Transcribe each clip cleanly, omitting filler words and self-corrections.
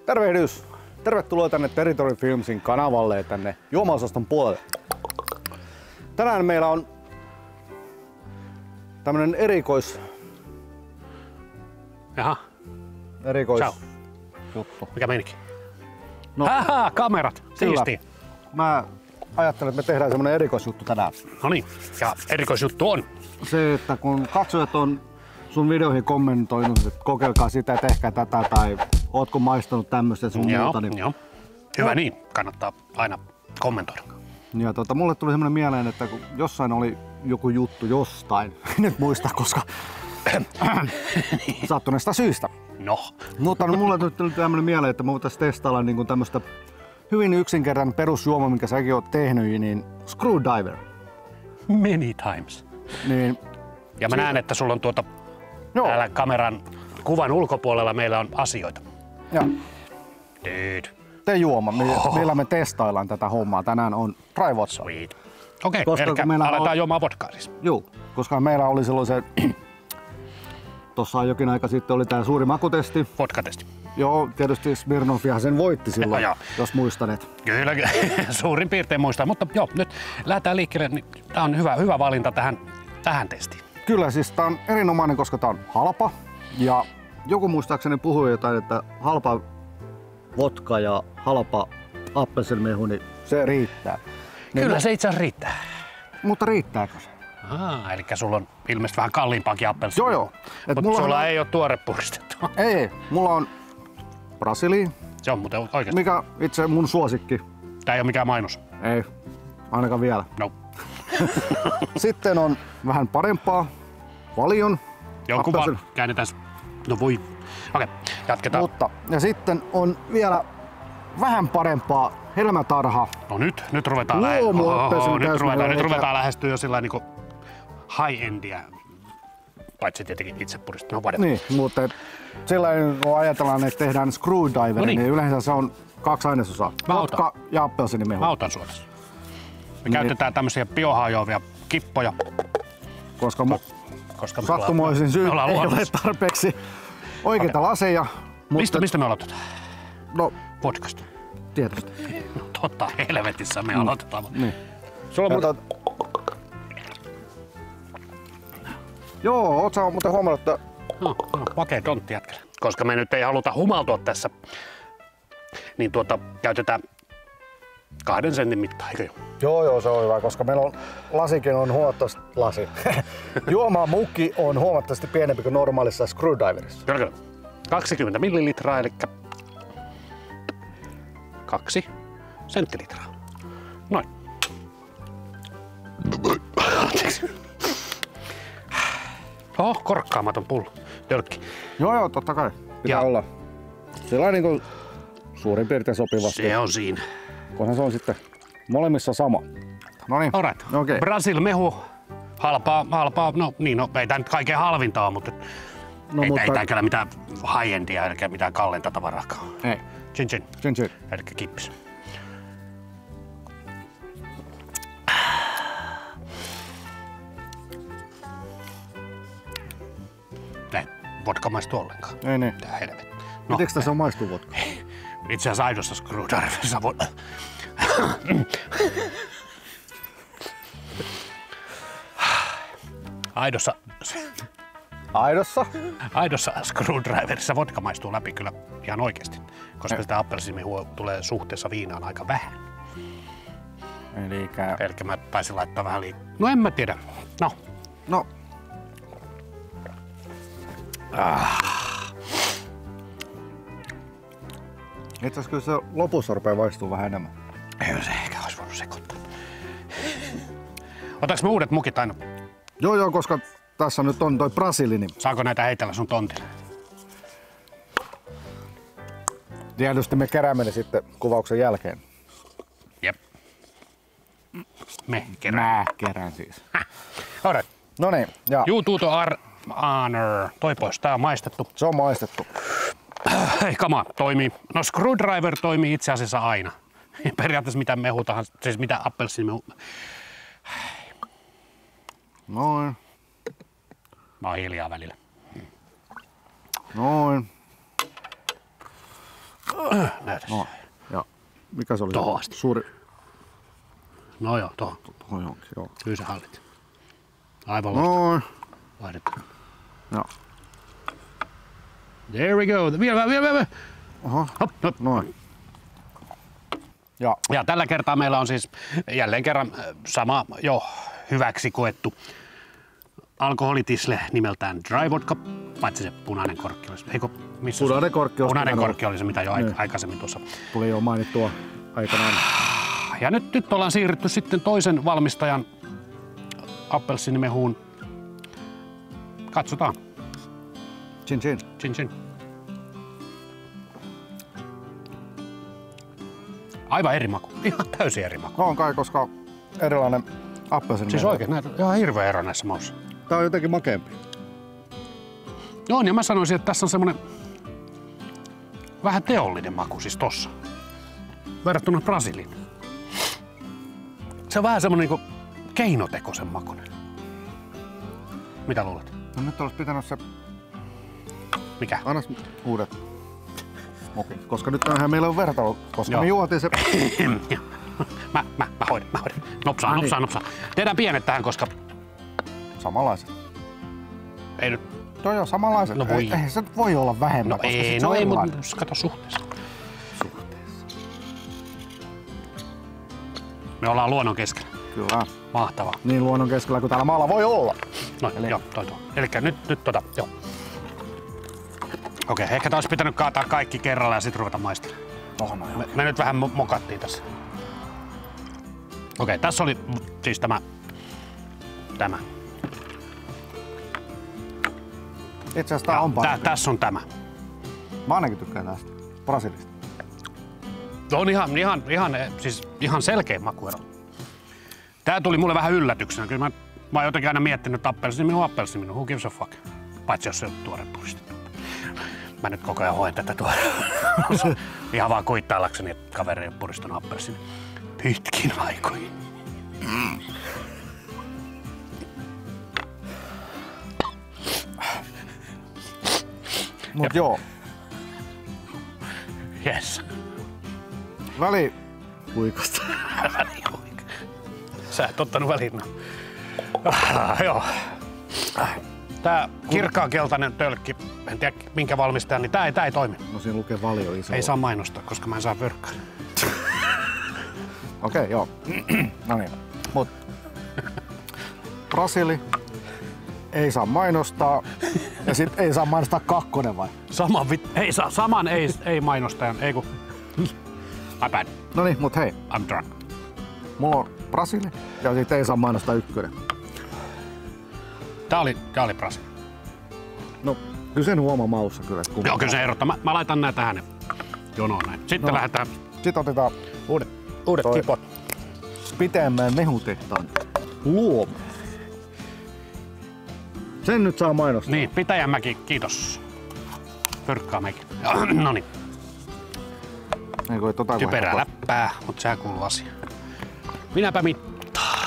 Tervehdys! Tervetuloa tänne Territory Filmsin kanavalle ja tänne juomaosaston puolelle. Tänään meillä on tämmönen Jaha. juttu. Mikä meininki? No, kamerat! Siistiä. Mä ajattelen, että me tehdään semmonen erikoisjuttu tänään. No niin, ja erikoisjuttu on? Se, että kun katsojat on sun videoihin kommentoinut, että kokeilkaa sitä, tehkää tätä tai ootko maistanut tämmöistä sun muuta. Niin... Joo. Hyvä niin, kannattaa aina kommentoida. Ja mulle tuli semmonen mieleen, että kun jossain oli joku juttu jostain, en nyt muista koska sattuneesta syystä. No. Mutta mulle tuli tämmönen mieleen, että me voitais testailla niin tämmöstä hyvin yksinkertainen perusjuoma, minkä säkin oot tehnyt, niin Screwdriver. Many times. Niin, ja mä näen, että sulla on täällä kameran kuvan ulkopuolella meillä on asioita. Ja. Dude. Te juoma, millä me testaillaan tätä hommaa. Tänään on dry vodka. Sweet. Okei, eli aletaan juomaan vodkaa siis. Joo, koska meillä oli silloin se... Tossa jokin aika sitten oli tää suuri makutesti. Vodka-testi. Joo, tietysti Smirnoffia sen voitti silloin, jos muistanet. Kyllä, suurin piirtein muistan, mutta joo, nyt lähdetään liikkeelle. Niin tää on hyvä valinta tähän testiin. Kyllä, siis tää on erinomainen, koska tää on halpa. Ja joku muistaakseni puhui jotain, että halpa vodka ja halpa appelsinmehu, niin se riittää. Kyllä se itse asiassa riittää. Mutta riittääkö se? Eli sulla on ilmeisesti vähän kalliimpaakin appelsiini. Joo. Mutta sulla ei ole tuore puristettu. Ei, mulla on Brasilia. Se on muuten oikeesti. Mikä itse mun suosikki. Tää ei ole mikään mainos. Ei, ainakaan vielä. No. Sitten on vähän parempaa, Valion. Jonkun vaan käännetään. No voi. Okei, jatketaan. Mutta, ja sitten on vielä vähän parempaa Helmätarha. No nyt ruvetaan lähestyä jo sillä niinku high-endia. Paitsi tietenkin itse puristaa. No, niin, mutta sellainen kun ajatellaan, että tehdään Screwdriver, niin yleensä se on 2 ainesosaa. Vodka ja appelsiinimehu. Mä otan suoraan. Me käytetään tämmösiä biohajoavia kippoja. Koska sattumoisin syyn ei ole tarpeeksi oikeita laseja. Mutta... Mistä me aloitetaan? No, vodkasta. Tietysti. No totta helvetissä me aloitetaan. Niin. Joo, oot sä muuten huomannut, että... No, makea tontti jätkellä. Koska me nyt ei haluta humaltua tässä, niin käytetään 2 sentin mittaan, eikö jo? Joo, se on hyvä, koska meillä on lasikin on huomattavasti juomamukki on huomattavasti pienempi kuin normaalissa Screwdriverissa. Kyllä. 20 millilitraa, eli 2 senttilitraa. Noin. Korkkaamaton pullo. Tölkki. Joo, totta kai. Pitää olla sellainen niin kuin suurin piirtein sopivasti. Se on siinä. Kunhan se on sitten molemmissa sama. Noniin. Alright. Okay. Brasil mehu. Halpaa. No ei tää nyt kaikkein halvinta ole, mutta ei tää kyllä mitään high-endia eikä mitään kalleinta tavaraakaan. Ei. Chin. Eli kippis. Ei vodka maistu ollenkaan. Ei niin. Tää helvetti. Mitenks tässä on maistuu vodka? Itse asiassa aidossa Screwdriverissa voi... Aidossa Screwdriverissa vodka maistuu läpi kyllä ihan oikeesti, koska sitä appelsiinimehua tulee suhteessa viinaan aika vähän. Elikkä mä taisin laittaa vähän No en mä tiedä. No. Itse asiassa kyllä se lopussa rupeaa maistuu vähän enemmän. Ei se ehkä olisi voinut sekoittaa. Otaks me uudet mukit aina? Joo, koska tässä nyt on toi Brasili. Niin... Saako näitä heitellä sun tontille? Tietysti me keräämme ne sitten kuvauksen jälkeen. Jep. Me kerään. Mä kerään siis. Alright. Noniin. Ja. You do the honor. Toi pois, tää on maistettu. Se on maistettu. Hei, kama, toimii. No Screwdriver toimii itse asiassa aina. Periaatteessa mitä mehu tahansa, siis mitä appelsiinimehu. Noin. Mä oon hiljaa välillä. Noin. No, ja mikä se oli? Tohon asti. Suuri... No joo, tohon. Tohon johonkin, joo. Kyllä sä hallit. Aivan Noin. Vaihdetaan. Joo. There we go. Vielä. Aha, Hop. noin. Ja tällä kertaa meillä on siis jälleen kerran sama jo hyväksi koettu alkoholitisle nimeltään Dry Vodka, paitsi se punainen korkki olisi. Eikö, missä punainen korkki oli se, mitä jo aikaisemmin tuossa. Tuli jo mainittua aikanaan. Ja nyt ollaan siirrytty sitten toisen valmistajan appelsiinimehuun. Katsotaan. Chin chin. Chin chin. Aivan eri maku. Ihan täysin eri maku. No on kai, koska erilainen appelsiinimehu. Siis oikein, ihan hirveä ero näissä maussa. Tää on jotenkin makeampi. Joo, ja mä sanoisin, että tässä on semmonen vähän teollinen maku siis tossa. Verrattuna Brasiliin. Se on vähän semmonen niinku keinotekoisen makuinen. Mitä luulet? No nyt olisi pitänyt se... Mikä? Annas uudet mokit, koska nyt meillä on vertailu, koska Joo. me juotiin se... mä hoidan. Nopsaa. Tehdään pienet tähän, koska... Samanlaiset. Ei nyt... Joo, samanlaiset. No voi. Ei se nyt voi olla vähemmän, No koska ei, sit se on erilainen. mutta kato suhteessa. Me ollaan luonnon keskellä. Kyllä. Mahtavaa. Niin luonnon keskellä kuin täällä maalla voi olla. No, joo, toi. Elikkä nyt joo. Okei, ehkä tää olisi pitänyt kaataa kaikki kerralla ja sit ruveta maistelemaan. Me nyt vähän mokattiin tässä. Okei, tässä oli siis tämä. Itse asiassa tää on parempi. Tässä on tämä. Mä ainakin tykkään tästä. Brasilista. On ihan selkeä makuero. Tää tuli mulle vähän yllätyksenä. Kyllä mä oon jotenkin aina miettinyt, että appelsiini, who gives a fuck. Paitsi jos se on tuore puristettu. Mä nyt koko ajan hoen tätä tuore. Ihan vaan kuittaillakseni, että kaveri on puristunut appelsiini pitkin aikoihin. Mut joo. Yes. Väli huikasta. Sä et ottanut väliin. Joo. Tää kirkkaankeltainen tölkki, en tiedä minkä valmistajan, niin tää ei toimi. No siinä lukee valio iso. Ei saa mainostaa, koska mä en saa vörkkää. Okei, joo. No niin. Mut Brasili ei saa mainostaa ja sit ei saa mainostaa kakkonen vai? Saman ei mainostajan, ei kun... My bad. Noniin, mut hei. I'm drunk. Mulla on Brasili ja sit ei saa mainostaa ykkönen. Tää oli Brasili. No, kyllä sen huomaa maussa kyllä. Joo, kyllä se erottaa. Mä laitan nää tähän jonoon näin. Sitten lähdetään Sitten otetaan uudet kipot. Pitemmän mehutehtaan luomu. Sen nyt saa mainostaa. Niin, Pitäjänmäki, kiitos. Pörkkaa mekin. Noniin. Typerää läppää, mutta sehän kuuluu asiaan. Minäpä mittaan.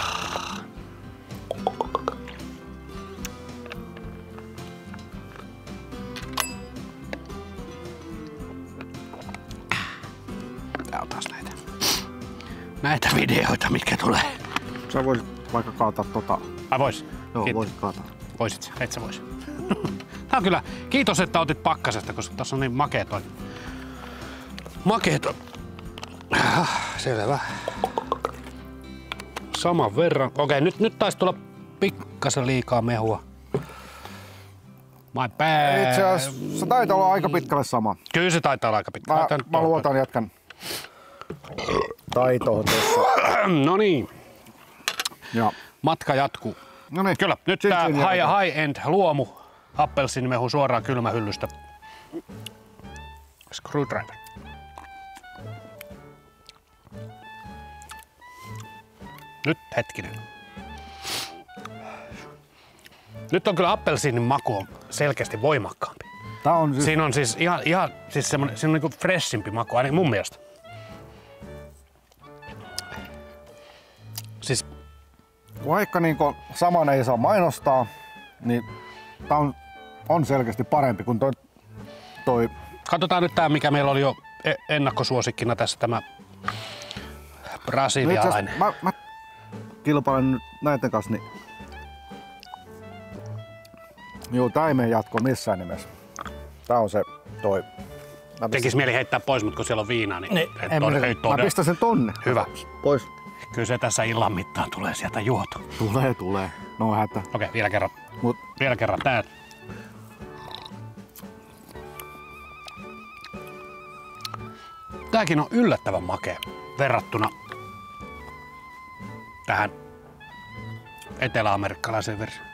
Tää on taas näitä videoita, mitkä tulee. Sä voisit vaikka kaataa tota. Ai vois? Joo, voisit kaataa. Voisit sä? Et sä vois. Tää on kyllä, kiitos että otit pakkasesta, koska tässä on niin makea toi. Selvä. Saman verran. Okei, nyt taisi tulla pikkasen liikaa mehua. My bad. Itse asiassa se taitaa olla aika pitkälle sama. Kyllä se taitaa olla aika pitkälle. Mä luotan jätkän taitoon tuossa. No niin. Ja. Matka jatkuu. No niin. Kyllä, nyt tää high-end luomu appelsiinimehu suoraan kylmähyllystä. Screwdriver. Nyt hetkinen. Nyt on kyllä appelsiinin maku on selkeästi voimakkaampi. Tää on siis... Siinä on siis ihan siis semmonen, siinä on niinku freshimpi maku, ainakin mun mielestä. Siis vaikka niinku saman ei saa mainostaa, niin tää on selkeästi parempi kuin toi... Katsotaan nyt tää, mikä meillä oli jo ennakkosuosikkina tässä tämä brasilialainen. Mä kilpailen nyt näiden kanssa, niin joo, tää ei mene jatkoon missään nimessä. Tää on se toi. Tekis mieli heittää pois, mutta kun siellä on viinaa, niin mä pistän sen tonne. Hyvä. Pois. Kyllä se tässä illan mittaan tulee sieltä juotu. Tulee. No hätä. Okei, vielä kerran. Vielä kerran tää. Tääkin on yllättävän makea verrattuna tähän eteläamerikkalaiseen versioon.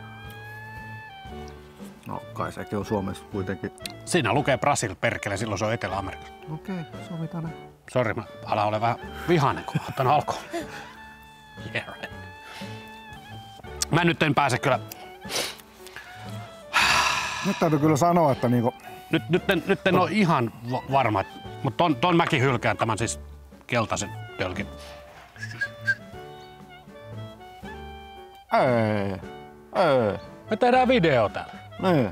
No kai sekin on Suomessa kuitenkin. Siinä lukee Brasil perkele, silloin se on Etelä-Amerikassa. Okei, sovitaan näin. Sori, mä alan olla vähän vihainen, kun mä ottanut alkoon. Yeah, right. Mä nyt en pääse kyllä. Nyt täytyy kyllä sanoa, että niinku... Nyt en ole ihan varma, mutta ton mäkin hylkään tämän siis keltaisen tölkin. Ei. Me tehdään video täällä. Niin.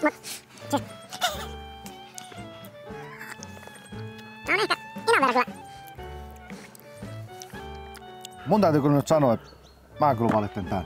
Mun täytyy kyllä nyt sanoa, että mä kyllä valitsen tän.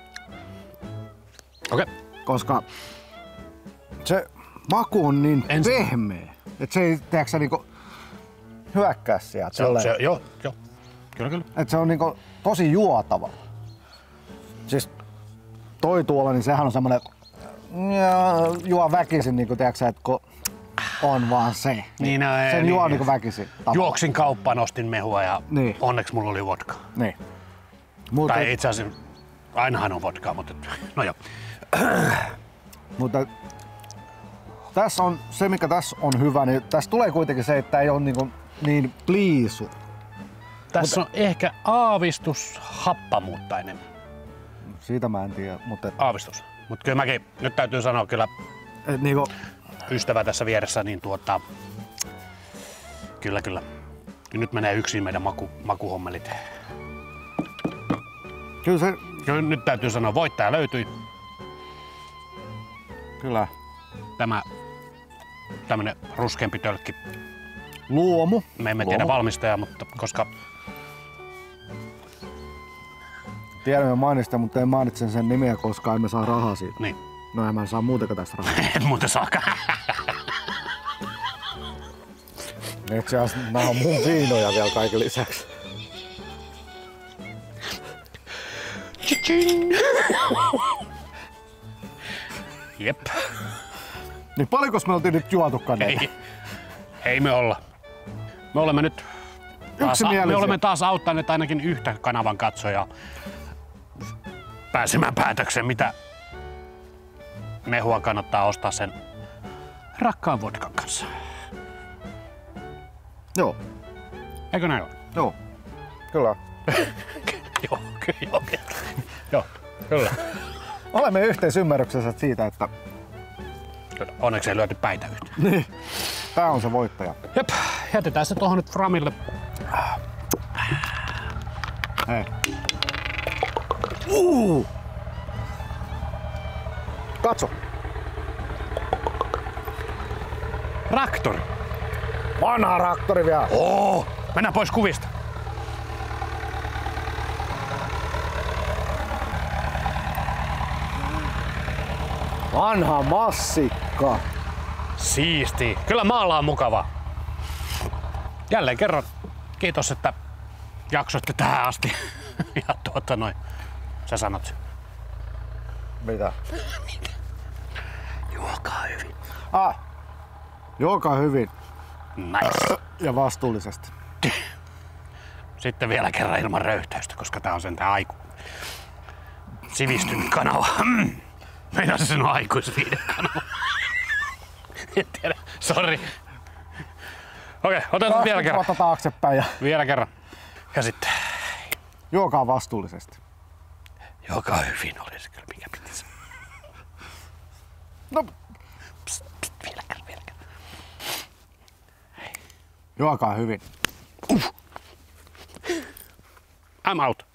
Okei. Koska se maku on niin pehmeä, että se ei tiedätkö niinku hyökkää sieltä. Joo. Kyllä. Että se on niinku tosi juotava. Siis toi tuolla, niin sehän on semmonen juo väkisin niinku tiedätkö, että kun on vaan se. Niin, sen niin, juo niinku väkisin. Juoksin kauppaan, ostin mehua ja niin. Onneksi mulla oli vodka. Niin. Tai itse asiassa ainahan on vodkaa, mutta no joo. Mutta tässä on se, mikä tässä on hyvä, niin tässä tulee kuitenkin se, että ei ole niin pliisu. Tässä on ehkä aavistus happamuutta enemmän. Siitä mä en tiedä, mutta... Aavistus. Mutta kyllä mäkin, nyt täytyy sanoa kyllä niinku... ystävä tässä vieressä, niin kyllä. Nyt menee yksin meidän makuhommelit. Kyllä nyt täytyy sanoa, voittaja löytyi. Kyllä. Tämmönen ruskeampi tölkki. Luomu. Me emme tiedä valmistajaa, mutta koska... Tiedämme mainista, mutta en mainitse sen nimeä, koska emme saa rahaa siitä. Niin. No en mä saa muutenkaan tästä rahaa. Et muuten saakaan. Itse asiassa nää on mun viinoja vielä kaiken lisäksi. Jep. Niin paljonko me oltiin nyt juotukaan näitä? Ei me olla. Me olemme nyt taas auttaneet ainakin yhtä kanavan katsojaa pääsemään päätökseen, mitä mehua kannattaa ostaa sen rakkaan vodkan kanssa. Joo. Eikö näin ole? Joo. Kyllä. Joo, kyllä. Olemme yhteisymmärryksessä siitä, että... Onneksi ei lyöty päitä yhtään. Niin. Tää on se voittaja. Jep, jätetään se tohon nyt Framille. Hei. Katso. Traktori. Vanha traktori vielä. Mennään pois kuvista. Vanha massikka. Siisti. Kyllä maalla on mukava. Jälleen kerran kiitos, että jaksoitte tähän asti. Ja sä sanot sen. Mitä? Juokaa hyvin. Juokaa hyvin. Nice. Ja vastuullisesti. Sitten vielä kerran ilman röyhtäystä, koska tää on sentään sivistynyt kanava. Meinasin sanoa aikuisviihde kanava. En tiedä, sori. Okei, otetaan vielä kerran. Taaksepäin ja... Vielä kerran. Ja sitten... Juokaa vastuullisesti. Juokaa hyvin, oli se kyllä mikä piti sanoa. No... Vielä kerran. Juokaa hyvin. I'm out.